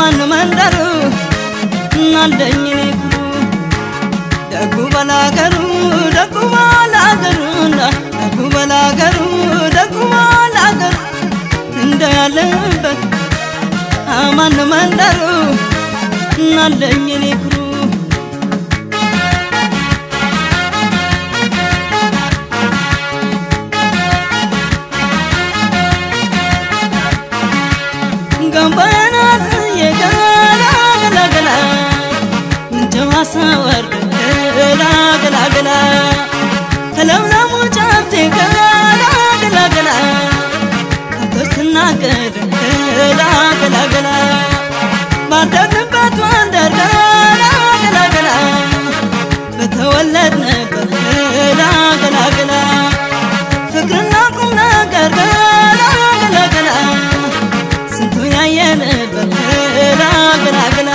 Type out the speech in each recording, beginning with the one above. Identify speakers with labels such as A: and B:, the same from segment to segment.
A: አማን መንደሩ ናለኝ እኔ ደጉ በላገሩ ደጉ በላገሩ እንደ ያለበት አማን መንደሩ ናለኝ እኔ ገንበናት የገላ ገላ እንጀዋሳ ወርድ ገላ ከለምለሙ ጫፍቴ ገላ ከተስናገድ ገላ ባደግንበት ወንደር ገላ በተወለድንበት ገላ ፍቅርና ቁም ነገር ገላ ስንቱ ያየንበት ገላ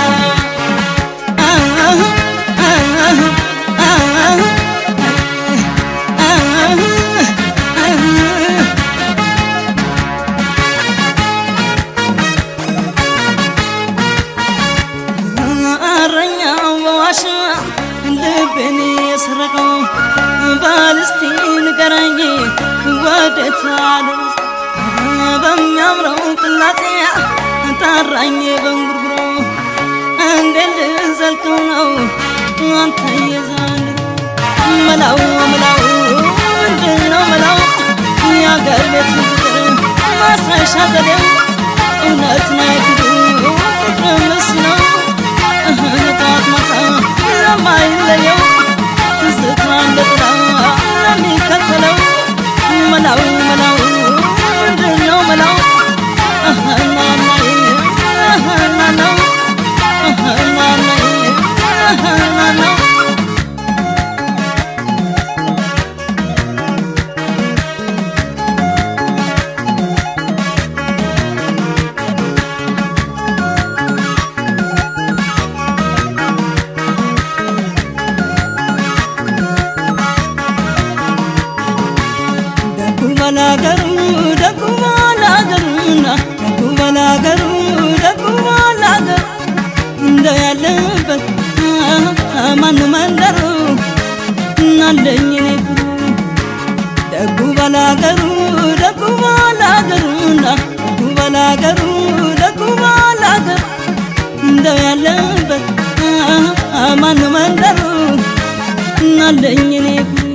A: አረኛው ዋሻ ልቤን የሰረቀው ባልስቲ ንገረኝ ወዴት አደረሰ በሚያምረው ቅላጤ ጠራኝ በንጉርጉሮ እንዴት ልዘልቀው ነው አንተ የዘንድሮ መላው ምንድነው መላው ያገር ቤት ፍቅር ማስረሻ ዘዴው እውነት ነው ፍቅር መስነው ጣት ማታ ለማይለየው ትዝታ እንደጥላ ለሚከተለው መላው ምንድነው መላው ደጉ በላገሩ እንደ ያለበት አማን መንደሩ ናለኝ እኔ ደጉ በላገሩ እንደ ያለበት አማን መንደሩ ናለኝ እኔ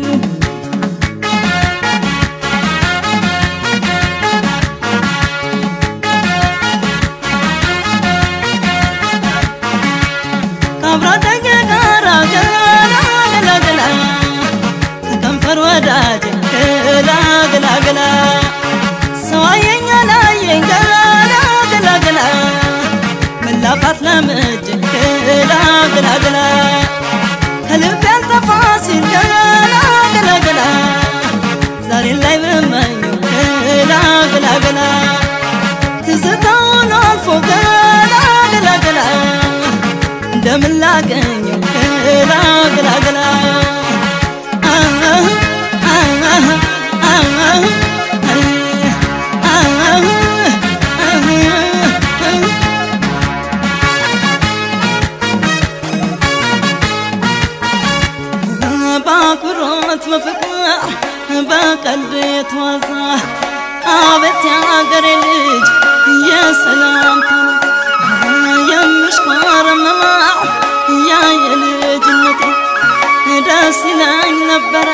A: ወዳጅ ገላ ሰዋየኛ ላየኝ ገላ መላፋት ለምጅ ገላ ከልብ ያልተፋሲል ገላ ዛሬ ላይ በመኘው ገላ ትዝታውን አልፎ ገላ እንደምን ላገኘው ገላ ባኩሮት በፍቅር በቀልድ የተዋዛ አቤት ያገሬ ልጅ የሰላምታ የምሽኮረመማው ያ የልጅነቴ ደስ ይለኝ ነበረ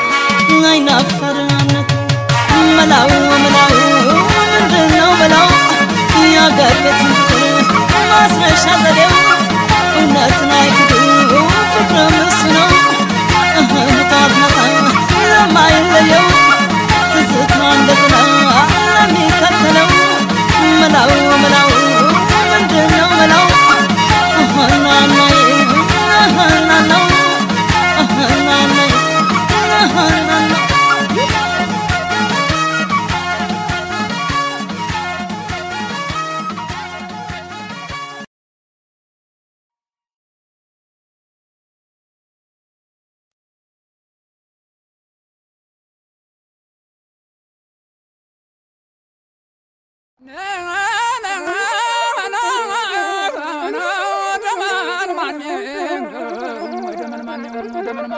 A: አይናፈርነት መላው ምንድነው መላው ያገር ቤት ፍቅር ማስረሻ ዘዴው እውነት ናይክዱ ፍቅር መስነው ጣት ማታ ለማይለየው ትዝታ እንደጥላ ለሚከተለው መላው ምንድነው መላው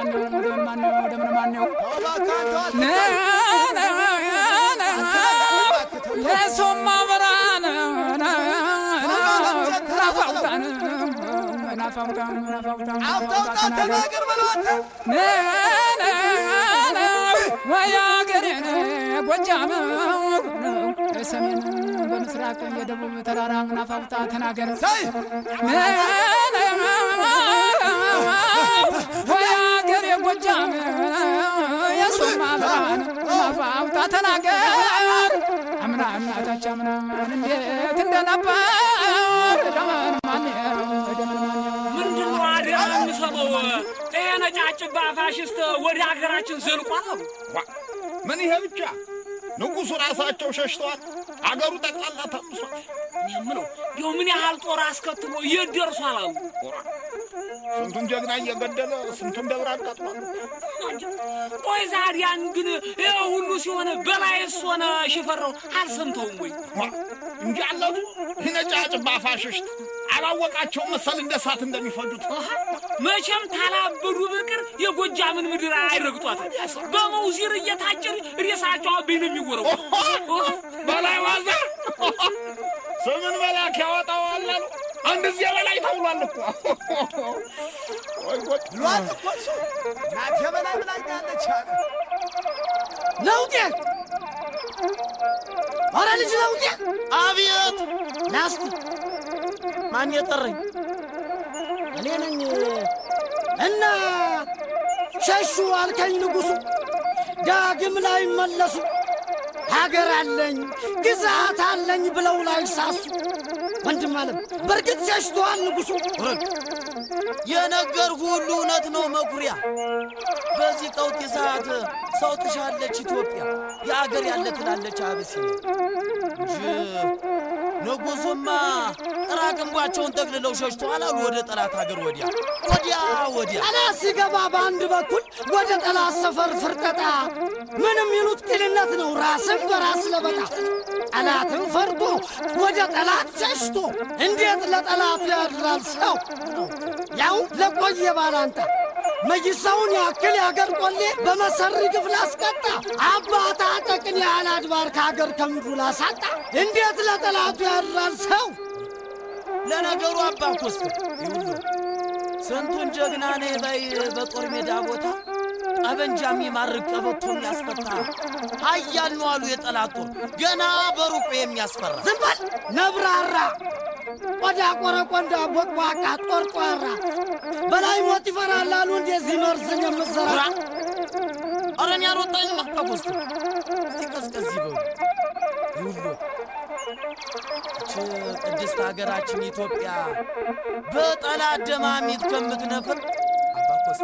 B: ሰሜን በምስራቅ የደቡብ ተራራን ናፋውጣ ተናገር ወያገር የጎጃም የሶማ ብርሃን ናፋውጣ ተናገር አምና እናታች አምና እንዴት እንደነበር
C: ምንድነው አዲያ የሚሰማው ነጫጭባ ፋሽስት ወደ ሀገራችን ዘልቋል
D: ምን ይሄ ብቻ ንጉሱ ራሳቸው ሸሽተዋል አገሩ ጠቅላላ ታምሷል
C: ምነው ይው ምን ያህል ጦር አስከትሎ ይደርሷል አሉ
D: ስንቱን ጀግና እየገደለ ስንቱን ደብር አቃጥሏል
C: ቆይ ዛሬያን ግን ይሄ ሁሉ ሲሆን በላይስ ሆነ ሽፈራው አልሰምተውም ወይ
D: እንጂ አለቱ ነጫጭባ ፋሽስት አላወቃቸው መሰል እንደሳት እንደሚፈጁት
C: መቼም ታላበዱ በቅር የጎጃምን ምድር አይረግጧት በመውዚር እየታጨር ሬሳቸው አብይን የሚወረው
D: በላይ ዋዛ ሰምን መላክ ያወጣዋል አንድ እዚያ በላይ ተውሏል እኮ ወይ ጎት
E: ሏል እኮ ናት የበላይ ብላኛለች
A: ለውጤ አረ ልጅ ለውጤ አብየት ናስቲ ማን የጠረኝ እኔ ነኝ እና ሸሹ አልከኝ ንጉሱ ዳግም ላይ መለሱ ሀገር አለኝ ግዛት አለኝ ብለው ላይ ሳሱ ወንድም አለም በርግጥ ሸሽቷል ንጉሱ ወረድ የነገር ሁሉ እውነት ነው መኩሪያ በዚህ ቀውጢ ሰዓት ሰው ትሻለች ኢትዮጵያ የአገር ያለ ትላለች አብሲኒያ ንጉሱማ ጥራቅምባቸውን ጠቅልለው ሸሽተዋል አሉ ወደ ጠላት ሀገር ወዲያ ጠላት ሲገባ በአንድ በኩል ወደ ጠላት ሰፈር ፍርጠጣ ምንም ይሉት ቅልነት ነው ራስን በራስ ለበጣ ጠላትን ፈርቶ ወደ ጠላት ሸሽቶ እንዴት ለጠላት ያድራል ሰው ያው ለቆየ ባላንጣ መይሳውን ያክል ያገር ቆሌ በመሰሪ ግፍል አስቀጣ አባታ ጠቅን ያህል አድባር ከሀገር ከምድሩ ላሳጣ እንዴት ለጠላቱ ያድራል ሰው ለነገሩ አባ ኮስተ ይሁሉ ስንቱን ጀግና ነህ በይ በጦር ሜዳ ቦታ ጠበንጃም ይማርቅ ቀበቶም ያስፈታ ኃያል ነው አሉ የጠላት ጦር ገና በሩቁ የሚያስፈራ ዝም በል ነብራራ ቆዳ ቆረቆንዳ ቦቅቧቃ ጦርጧራ በላይ ሞት ይፈራል አሉ እንደዚህ መርዝን የምትዘራ አረን ያሮጣኝ ማጣቆስ ሲቀስቀስ ይበው ይሁሉ ቅድስት ሀገራችን ኢትዮጵያ በጠላት ደማሚት ከምትነፍር አባኮስ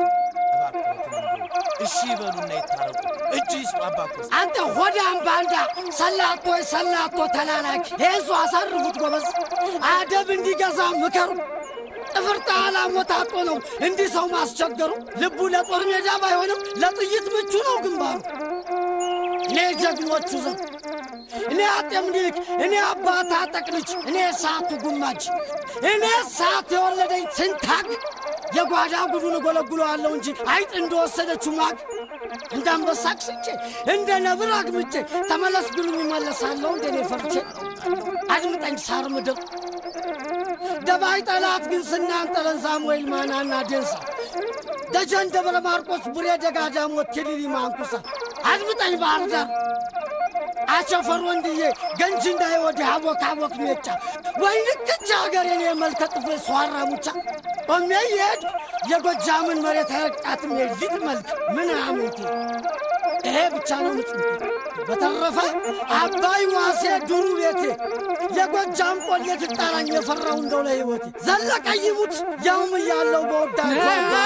A: እሺ በሉና ይታረቁ እጅ ይስጡ አባኮስ አንተ ሆዳም ባንዳ ሰላቶ ተላላኪ ሄሱ አሳርፉት ጎበዝ አደብ እንዲገዛ ምከሩ ጥፍርታ አላሞታጦ ነው እንዲህ ሰው ማስቸገሩ ልቡ ለጦር ሜዳ ባይሆንም ለጥይት ምቹ ነው ግንባሩ እኔ ጀግኖቹ ዘንድ እኔ አጤምልክ እኔ አባታ ጠቅልች እኔ ሳቱ ጉማጅ እኔ ሳት የወለደኝ ስንታግ የጓዳ ጉዱን ጎለጉለዋለሁ እንጂ አይጥ እንደወሰደችው ማግ እንዳንበሳክ ስንቼ እንደ ነብር አግምቼ ተመለስ ብሉኝ ይመለሳለሁ እንደኔ ፈርቼ አድምጠኝ ሳር ምድር ደባይ ጠላት ግን ስናንጠለን ሳሙኤል ማናና ዴንሳ ደጀን ደብረ ማርቆስ ቡሬ ደጋዳሞት ኬሊሊ ማንኩሳ አድምጠኝ ባህር ዳር አቸፈር ወንድዬ ገንጂ እንዳይወድ አቦክ ሜጫ ወይ ንክቻ ሀገር የኔ መልከ ጥፍሬ ሷራ ሙቻ ቆሜ ይሄድ የጎጃምን መሬት አይረግጣትም የሊጥ መልክ ምን አምንቴ ይሄ ብቻ ነው ምጽንቴ በተረፈ አባይ ዋሴ ዱሩ ቤቴ የጎጃም ቆሌ ትጣላኝ የፈራው እንደው ለህይወቴ ዘለቀ ይሙት ያውም ያለው በወዳጅ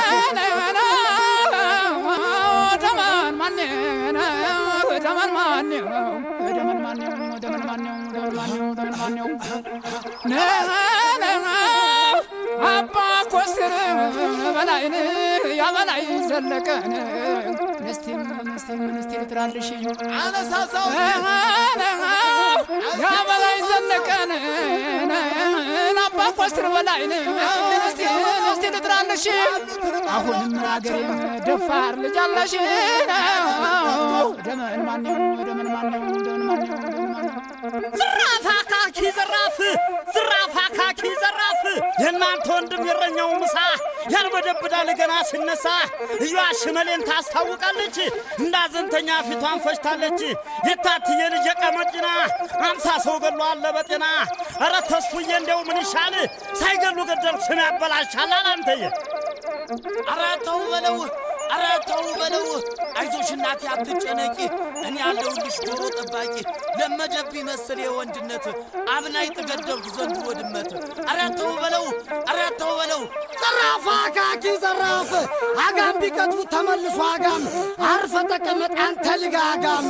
A: ደማን ማነው አባ ኮስተር በላይን ያበላይ ዘለቀን እስቲ
B: ሚኒስቴር ትራልሽ
E: አነሳሳው
B: ያ በላይ ዘለቀን አባ ኮስትር በላይ ሚኒስቴር ትራልሽ አሁንም አገሬም ደፋር ልጅ አለሽ ደመን ማነው
A: زراف حكاكي زراف حكاكي زراف የናንተ ወንድም የረኛው ምሳ ያልበደብዳ ለገና ሲነሳ እያሽ መሌን ታስታውቃለች እንዳዘንተኛ ፊቷን ፈሽታለች የታትየ ልጅ የቀመጭና 50 ሰው ገሏል ለበጤና አረ ተስፉዬ እንደው ምን ይሻል ሳይገሉ ገደል ስም ያበላሻል አንተዬ አራተው በለው አይዞሽ እናቴ አትጨነቂ እኔ ያለውልሽ ዶሮ ጠባቂ ለመደብ ይመስል የወንድነት አብናይ ተገደልኩ ዘንድሮ ድመት አራተው በለው
F: ዘራፍ አካኪ ዘራፍ አጋም ቢቀጡ ተመልሶ አጋም አርፈ ተቀመጥ አንተ ልጋጋም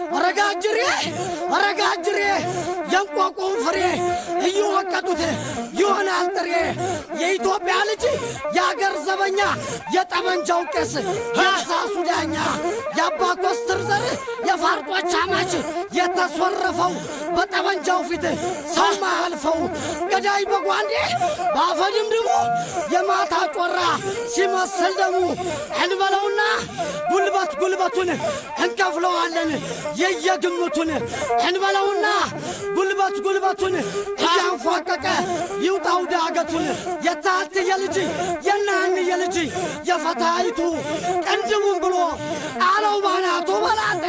F: አረጋጅሬ የንቆቆ ፍሬ እየወቀጡት ይሆናል ጥሬ የኢትዮጵያ ልጅ ያገር ዘበኛ የጠመንጃው ቀስ ያሳሱ ዳኛ ያባ ኮስትር ዘር የፋርጦች አማች የተሰረፈው በጠመንጃው ፊት ሰማ አልፈው ገዳይ በጓንዴ ባፈድም ደሞ የማታ ጮራ ሲመስል ደሙ እንበለውና ጉልበቱን እንከፍለዋለን የየግምቱን እንበለውና ጉልበቱን ያንፏቀቀ ይውጣው ዳገቱን የታት የልጅ የናን የልጅ የፈታይቱ ቀንድሙን ብሎ አለው ባናቱ በላጤ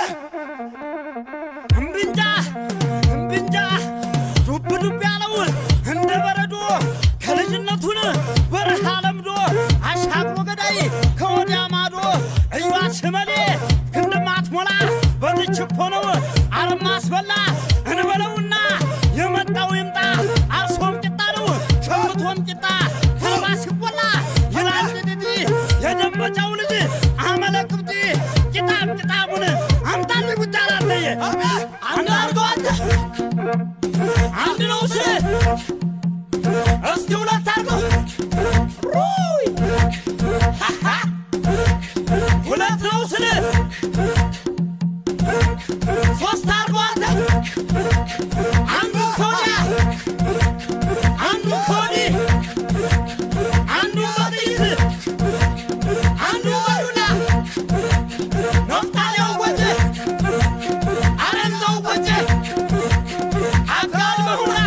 A: እምብንጃ ዱብ ያለው እንደ በረዶ ከልጅነቱን በረሃ ለምዶ አሻግሮ ገዳይ ከወዲያ ማዶ እያሽ መሌ ክንድማት ሞላ በልችኮ ነው አርማስ በላ እንበለውና የመጣው ይምጣ አርሶም ቂጣ ነው ሸምቶም ቂጣ ተባስ ይቆላ ይላል ጥጥቲ የደንበጫው ልጅ አመለክብቲ ቂጣሙን አምጣል ጉዳራለ አንድ አርጓት አንድ ነው እስቲ ሁለት አርገው ሁለት ነው ሶስት አርጓት አንዱ ኮዲ አንዱ በጥይት አንዱ በዱላ ነፍጣሌው ወጀ አረንተው ወጀ አጋል በሁላ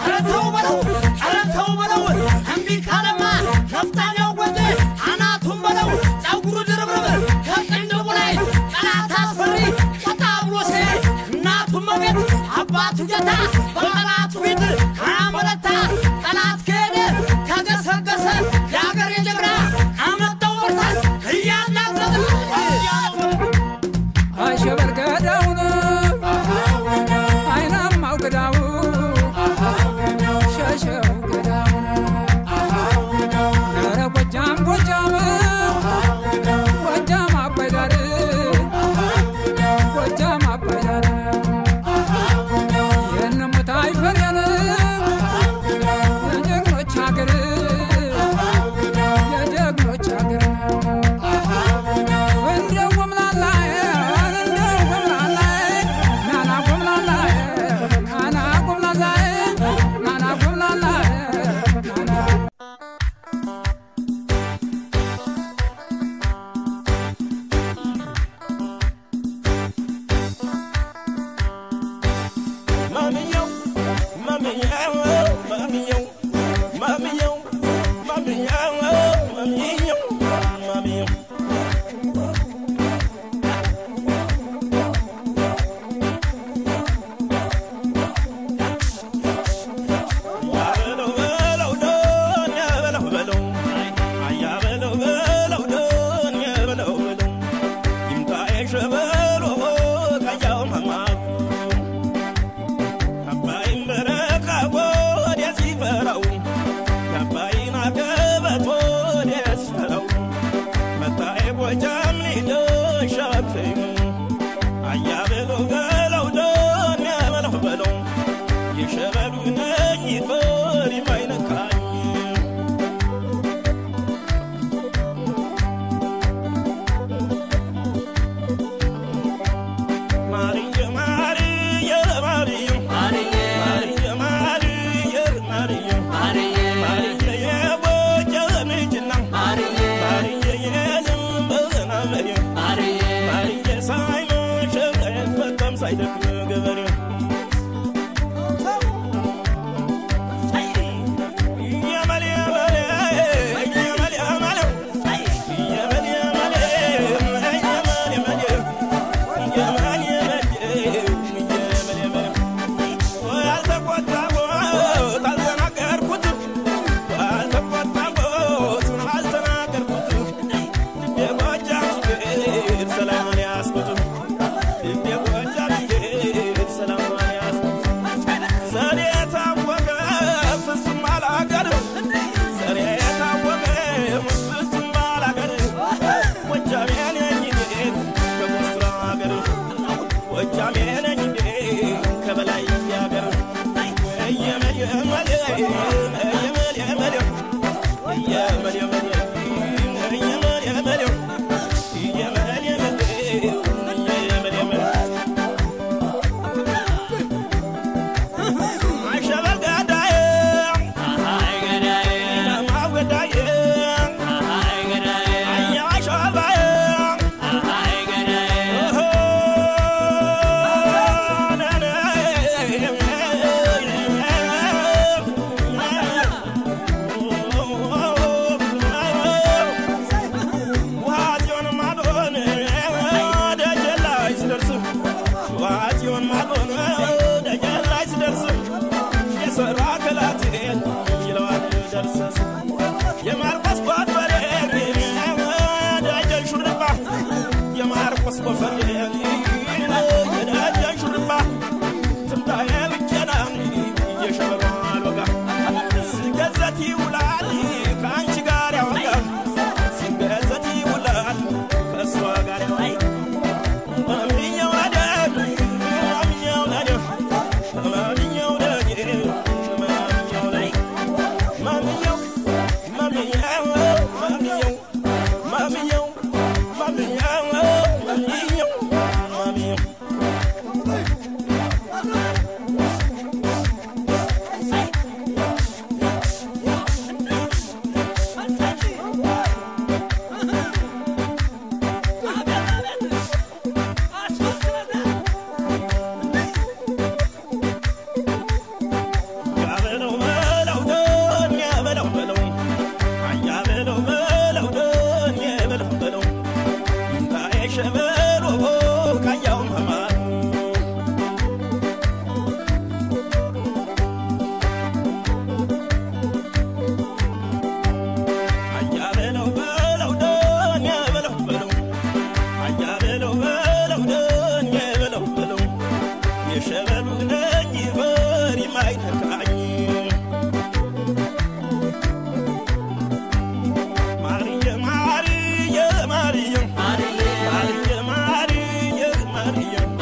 A: አረንተው በለው እምቢ ካለማ ነፍጣሌው ወጀ አናቱን በለው ጸጉሩ ድርብርብ ከቅንድቡ ላይ ጠላት አስፈሪ ቀጣብሎ ሲያይ እናቱን መቤት አባቱ ጌታ በጠላቱ ፊት አያመለታ ጠላት ከሄደ ከገሰገሰ የአገር የጀግና አመጣው ወርሳስ እያላዘዘ
B: አሸበር ገዳውን አይናማው ገዳው ሸሸው ገዳውን ኧረ ጎጃም አባይዳር ጎጃም አባይዳር የነሙታይ ፈረን የጀግኖች ሀገር እንደው ጎምላላ
G: ሳይደክም ገበሬው Maria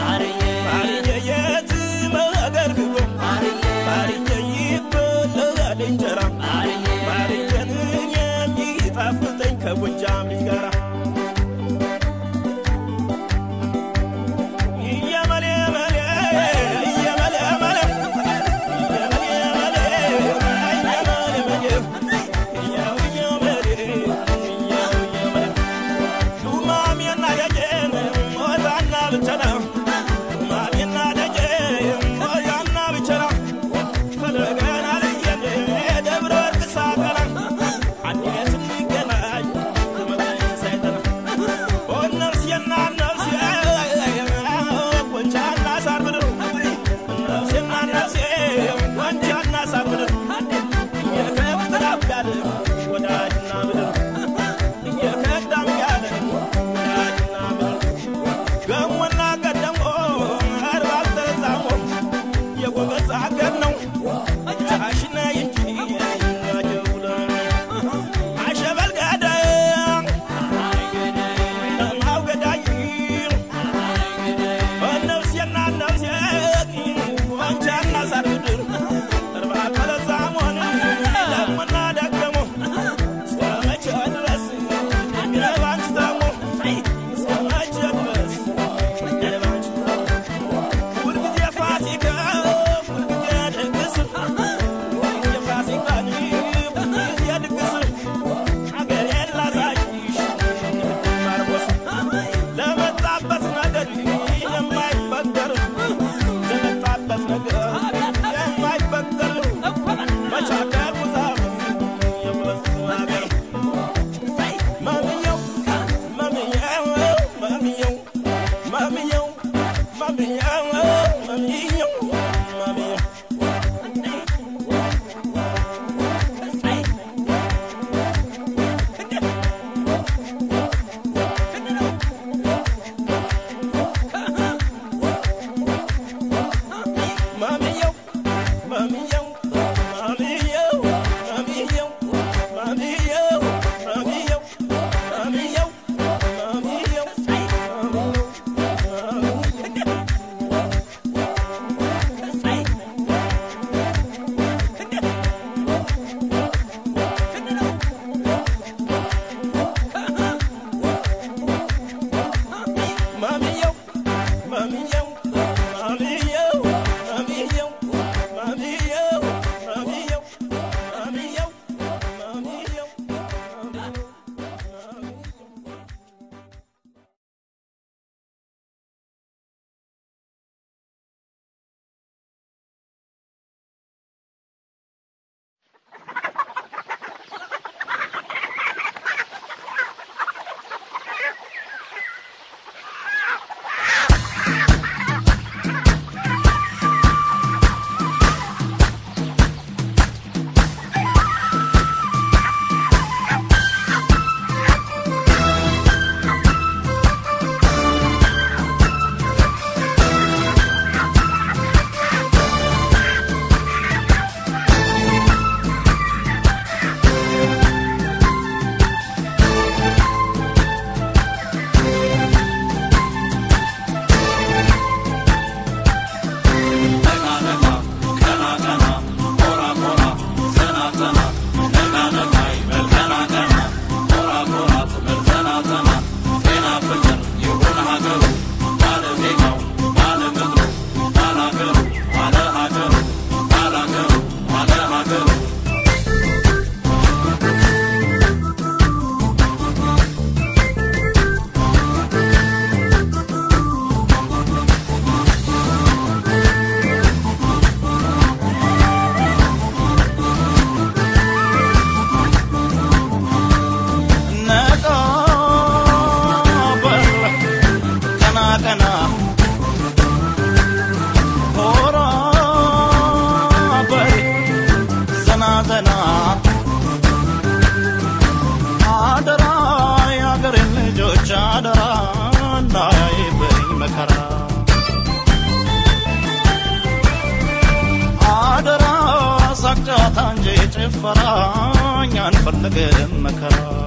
G: فرانيان فلق مكرا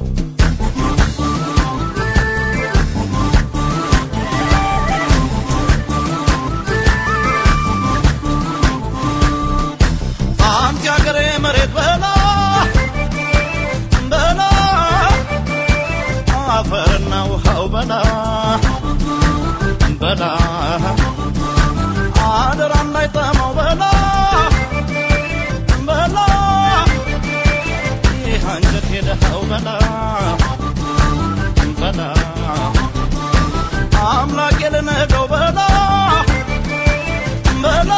G: أنت يا قري مريض بلا بلا عفرنا وحاو بلا بلا عادران لا يطمو بلا بلا يهانجت يدهو بلا بلا أملاك يلنقو بلا بلا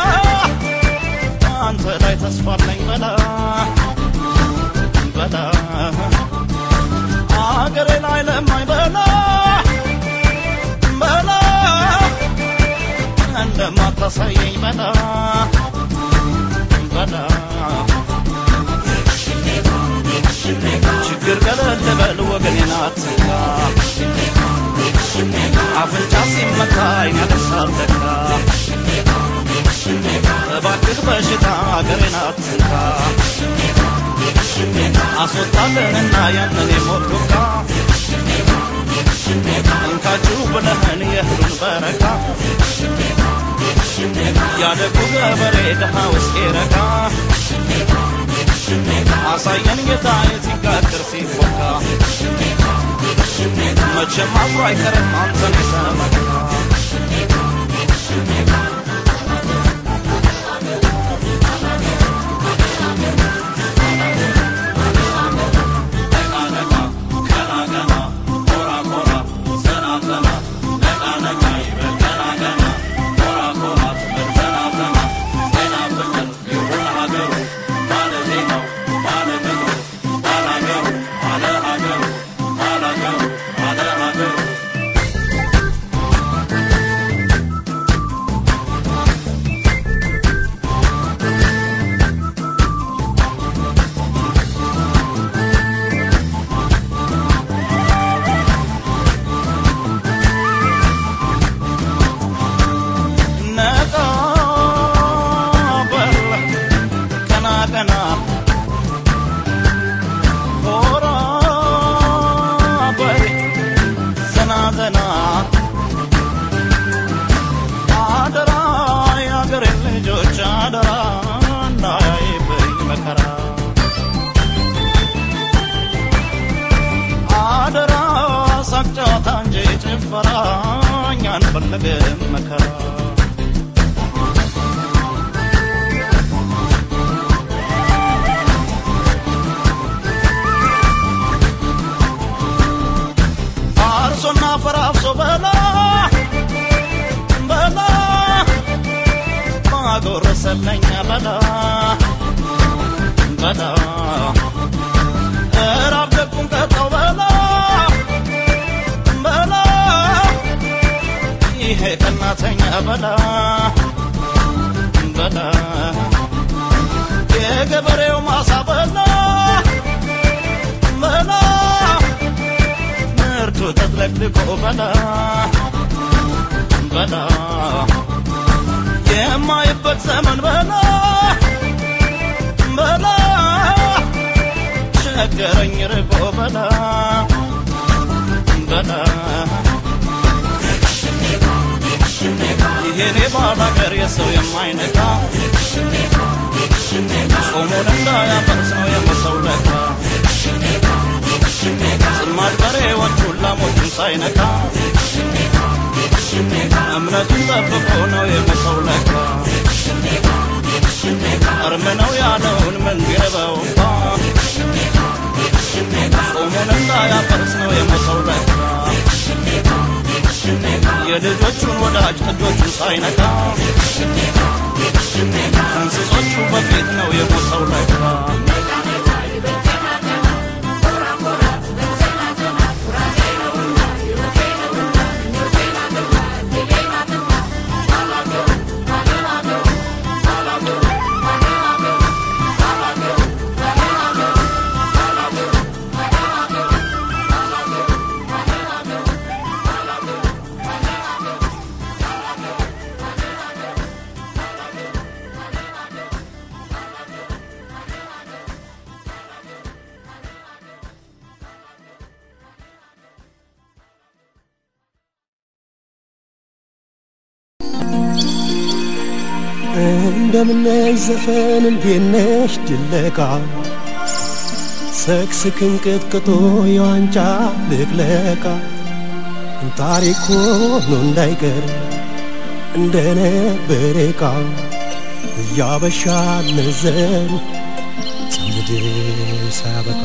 G: أنت لا تصفرني بلا بلا أقري العلم بلا بلا عندما تصيي بلا بلا شكر قلل تبل وقلينات عفن جاسي مكاين على الشارتك باكر بشتا قرينات أصوتالنا ينني موتوكا انكا جوب لهن يهرون بركا يادكو غبريدها وسكيركا عصاين يتايتي كاكر سيفوكا مجمع فرايكرم انتني سامكا ጭፈራ እኛን ፈለገን መከራ አርሶና ፈራፍሶ በላ በላ ማጎረሰለኛ በላ በላ እራብ ደጉን ቀጣው በላ በላ ይሄ ከናተኛ በላ በላ የገበሬው ማሳ በላ በላ ምርቱ ተጥለቅልቆ በላ በላ የማይበት ዘመን በላ በላ ቸገረኝ ርቆ በላ በላ ይሄኔ ባላገር የሰው የማይነካ ጾሙን እንዳያፈርስ ነው የመሰው ለካ ጽማድ በሬዎቹን ላሞቹን ሳይነካ እምነቱን ጠብቆ ነው የመሰው ለካ እርም ነው ያለውን ምን ቢረበው እንኳ ጾሙን እንዳያፈርስ ነው የመሰው ለካ የልጆቹን ወዳጅ ጥጆቹን ሳይነካ እንስሶቹ በፊት ነው የመሰው ለካ
H: እንደምነሽ ዘፈን እንዴነሽ ድለቃ ሰክስክን ቅጥቅጦ የዋንጫ ልቅለቃ ታሪክ ሆኖ እንዳይቀር እንደነበረ ቃ ያበሻ ነዘር ትምድ ሳበቃ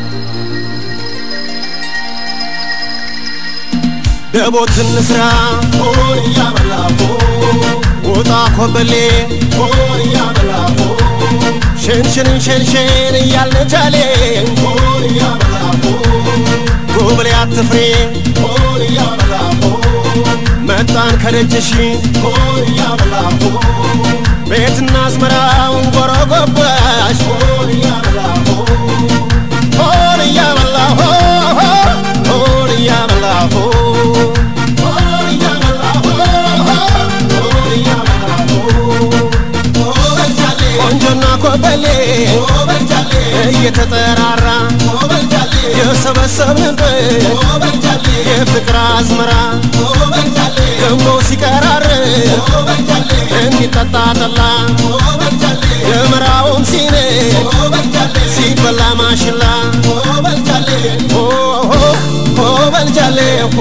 H: ደቦትን ስራ ሆን ያበላቦ ወጣ ኮበሌ ሆን ያበላቦ ሸንሸን ሸንሸን ያልነጃሌ ሆን ያበላቦ ጎበሌ አትፍሬ ሆን ያበላቦ መጣን ከደጅሽ ሆን ያበላቦ ቤትና አዝመራውን ጎረጎባሽ ሆን ያበላቦ ሆን ያበላቦ ሆን ያበላቦ ቆንጆና ኮበሌ እየተጠራራ የሰበሰብንበት የፍቅር አዝመራ ገንቦ ሲቀራር እንዲጠጣ ጠላ የምራውን ሲኔ ሲበላ ማሽላ በልጃሌ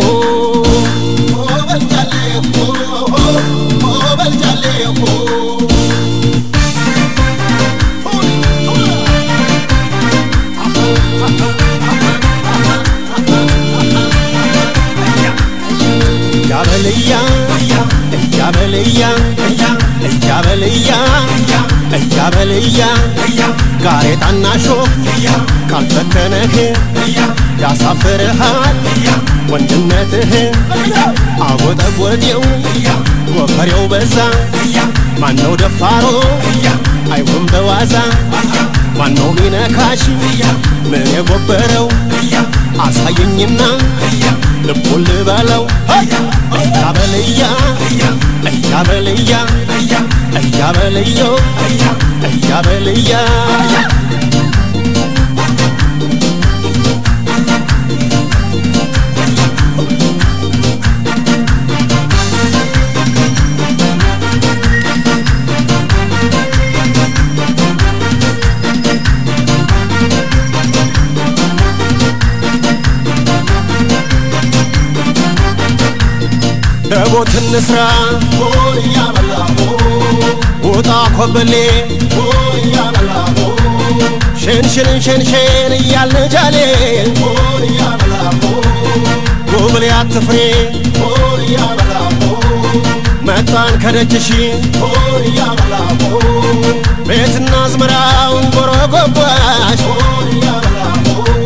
H: ያበልያ ጋሬጣና ሾክ ካልፈተነህ ያሳፍርሃል ወንድነትህ አወጠወጤው ወፈሬው በዛ ማነው ደፋሮ አይሆን በዋዛ ማነው ሚነካሽ ምን የጎበረው አሳየኝና ልቡን ልበለው ያበልያ ያበልያ ያበልዮ ያበልያ ደቦት እንስራ ያበላሁ ወጣ ኮበሌ ያበላሁ ሸንሸን እያልን ጃሌ ያበላሁ ጎበሌ አትፍሬ ያበላሁ መጣን ከደጅሽ ያበላሁ ቤትና አዝመራውን ጎረጎባሽ ያበላሁ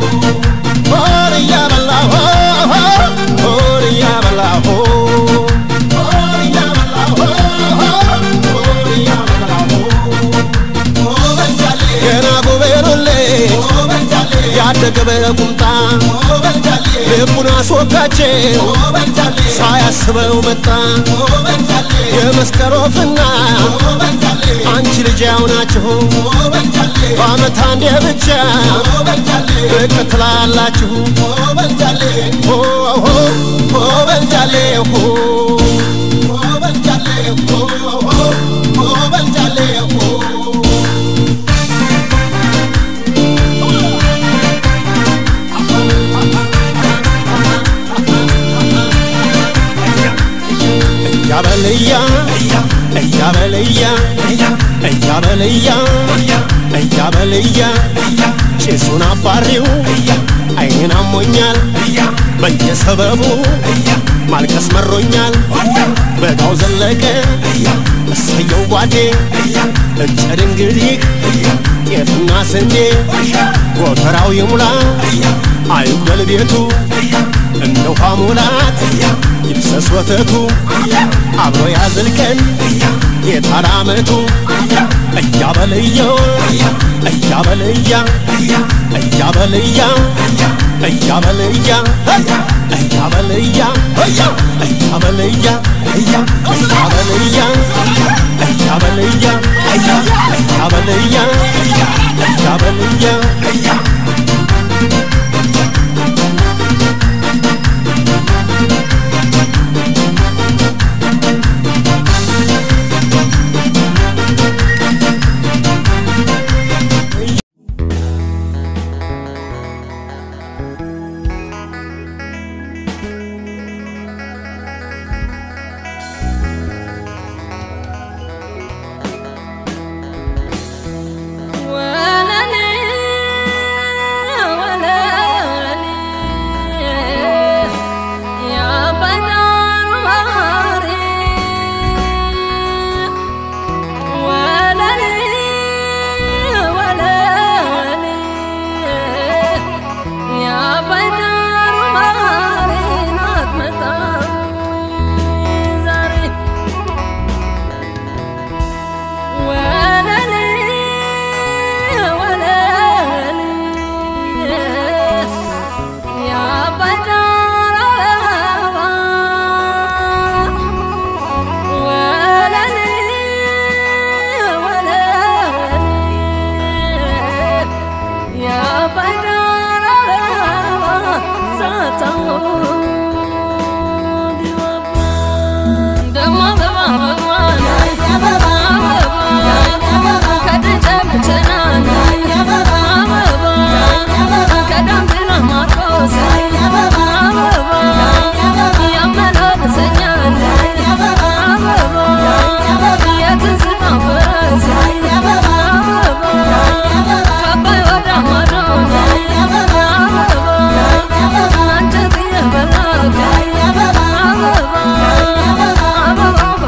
H: ያበላሁ ያበላሁ ገና ጎበሎሌ ያደገ በቁምጣ ልቡን አስወጋቸው ሳያስበው መጣ የመስቀል ወፍና አንቺ ልጅ ያው ናችሁ በዓመት አንዴ ብቻ ብቅ ትላላችሁ እያበለያ ጭሱን አባሪው አይኔን አሞኛል በየሰበቡ ማልቀስ መሮኛል በጋው ዘለቀ እሰየው ጓዴ እጨድ እንግዲህ ጤፍና ስንዴ ጎተራው ይሙላ አይጉደል ቤቱ እንደ ውሃ ሙላት ይፍሰስ ወተቱ አብሮ ያዝልቀን የታራመቱ እያበለየው እያበለያ እያበለያ እያበለያ እያበለያ እያበለያ እያበለያ እያበለያ እያበለያ እያበለያ
I: Baba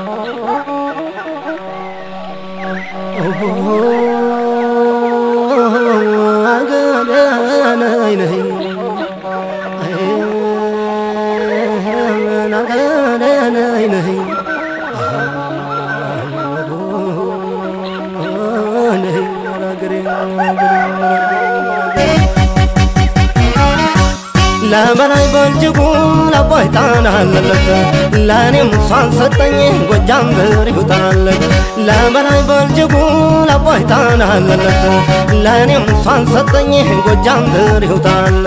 H: ለበላይ በልጅጉ ለቦይታና ለለተ ለኔም ሷን ሰጠኝ ጎጃም ብሪውታለ ለበላይ በልጅጉ ለቦይታና ለለተ ለኔም ሷን ሰጠኝ ጎጃም ብሪውታለ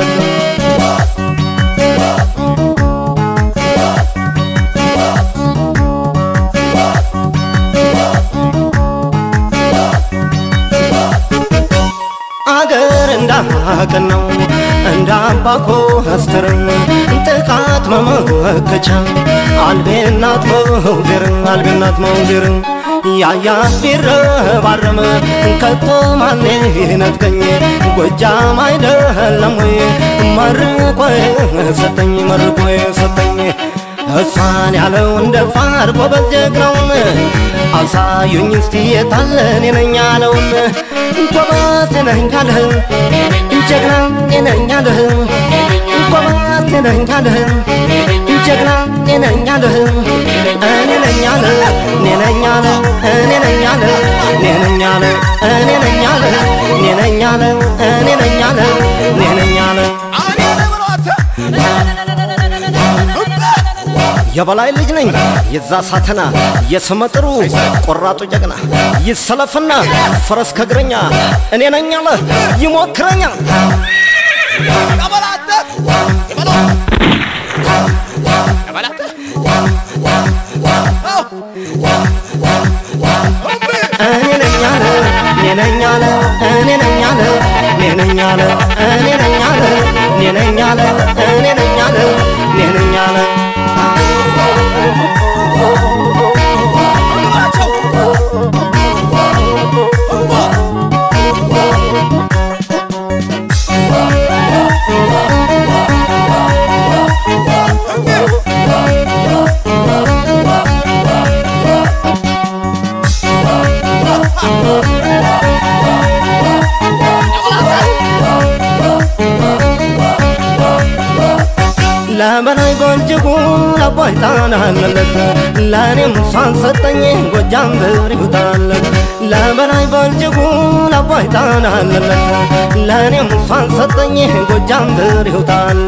H: አገር እንዳቀነው እንዳባኮ አስተረም ጥቃት መመከቻ አልቤናት መውዜር ያያት ቢረባረም ከቶ ማን ነጥቀኝ ጎጃም አይደለም ወይ መርቆ ሰጠኝ እሷን ያለው እንደ ፋር ጎበዝ ጀግናውን አሳዩኝ እስቲ የታለን የነኛ ያለውን ጎበዝ ነኝ ካለህ ጀግና ነኝ ያለህ ጎበዝ ነኝ ካለህ ጀግና ነኝ ያለህ እኔ ነኝ ያለ እኔ ነኝ ያለ እኔ ነኝ ያለ እኔ ነኝ ያለ እኔ ነኝ ያለ እኔ ነኝ ያለ እኔ ነኝ ያለ እኔ ነኝ ያለ የበላይ ልጅ ነኝ የዛ ሳተና የስመጥሩ ቆራጡ ጀግና ይሰለፍና ፈረስ ከግረኛ እኔ ነኝ ያለ ይሞክረኛ እኔ ነኝ ያለ እኔ ነኝ ያለ እኔ ነኝ ያለ እኔ ነኝ ያለ እኔ ነኝ ያለ እኔ ነኝ ያለ እኔ ነኝ ያለ እኔ ነኝ ያለ ለበላይ በልጅጉ ለቦይታና ለለተ ለኔም ሷን ሰጠኝ ጎጃም ብሪውታለ ለበላይ በልጅጉ ለቦይታና ለለተ ለኔም ሷን ሰጠኝ ጎጃም ብሪውታለ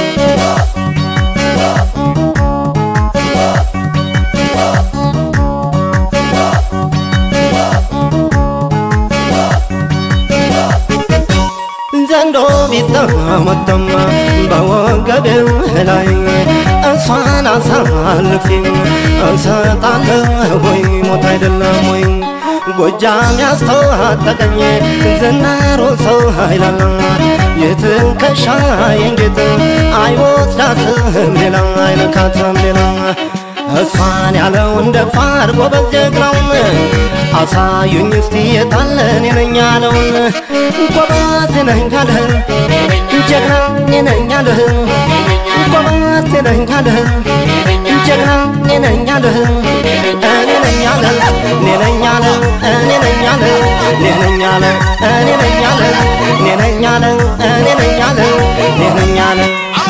H: ዘንዶ ቢጠመጠም በወገቤው ላይ እሷን አሳልፌ እሰጣለሁ ወይ ሞት አይደለም ወይ ጎጃም ያስተዋጠቀኝ ዝናሮ ሰው ኃይላላ የትከሻ የንጌጥ አይወስዳትም ሌላ አይነካትም ሌላ እሷን ያለው እንደ ፋር ጎበዝ ጀግናውን አሳዩኝ እስቲ የታለን የነኝ ያለውን ጎበዝ ነኝ ካለህ ጀግና ነኝ ያለህ ጎበዝ ነኝ ካለህ ጀግና ነኝ ያለህ እኔ ነኝ ያለ እኔ ነኝ ያለ እኔ ነኝ ያለ እኔ ነኝ ያለ እኔ ነኝ ያለ እኔ ነኝ ያለ እኔ ነኝ ያለ እኔ ነኝ ያለ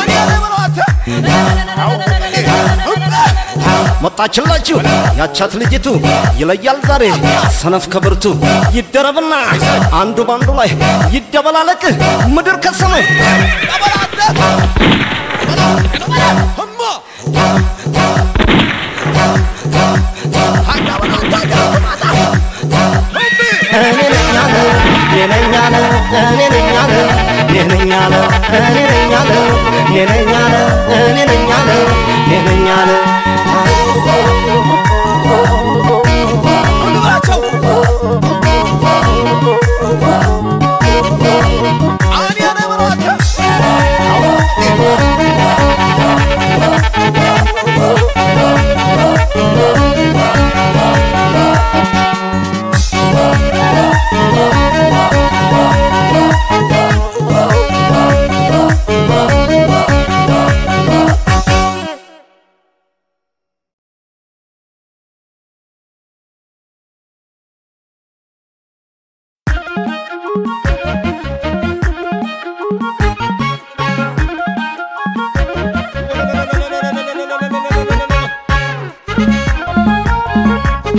H: መጣችላችሁ ያቻት ልጅቱ ይለያል ዛሬ ሰነፍ ከብርቱ ይደረብና አንዱ ባንዱ ላይ ይደበላለቅ ምድር ከሰማይ እኔ ነኝ ያለ እኔ ነኝ ያለ እኔ ነኝ ያለ እኔ ነኝ ያለ እኔ ነኝ ያለ እኔ ነኝ ያለ እኔ ነኝ ያለ እኔ ነኝ ያለ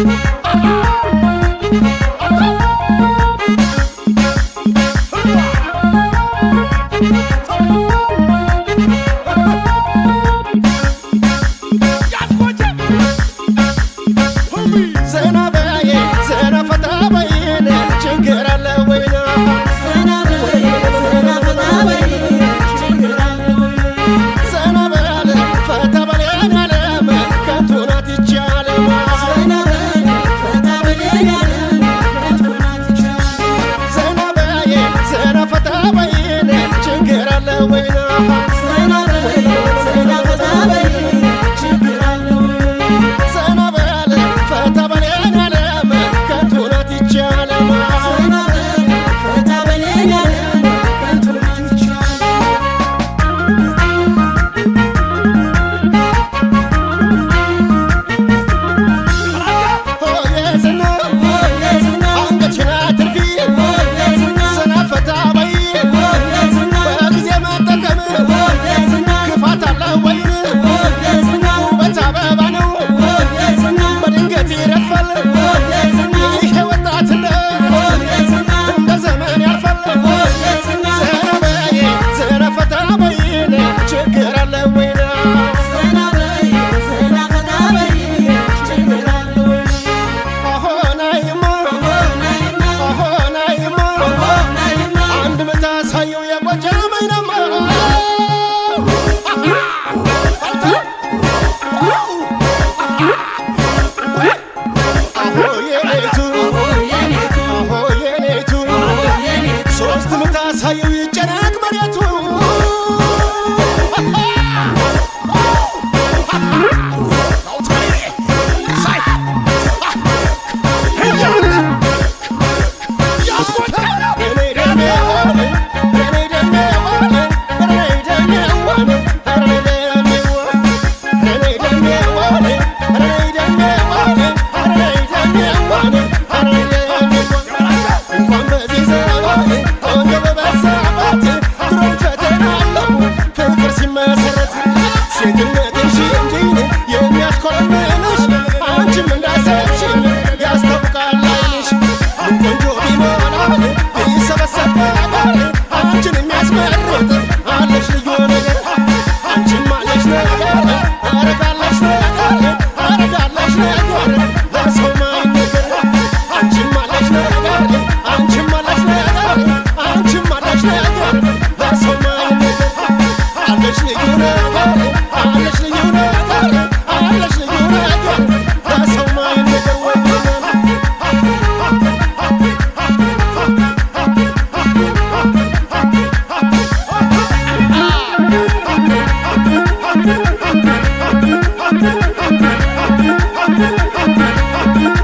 H: Thank you.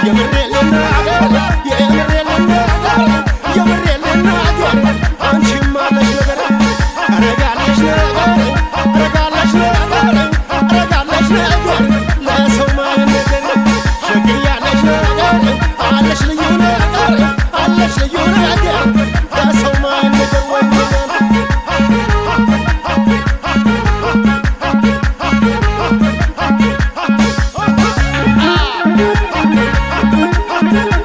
H: Thank you.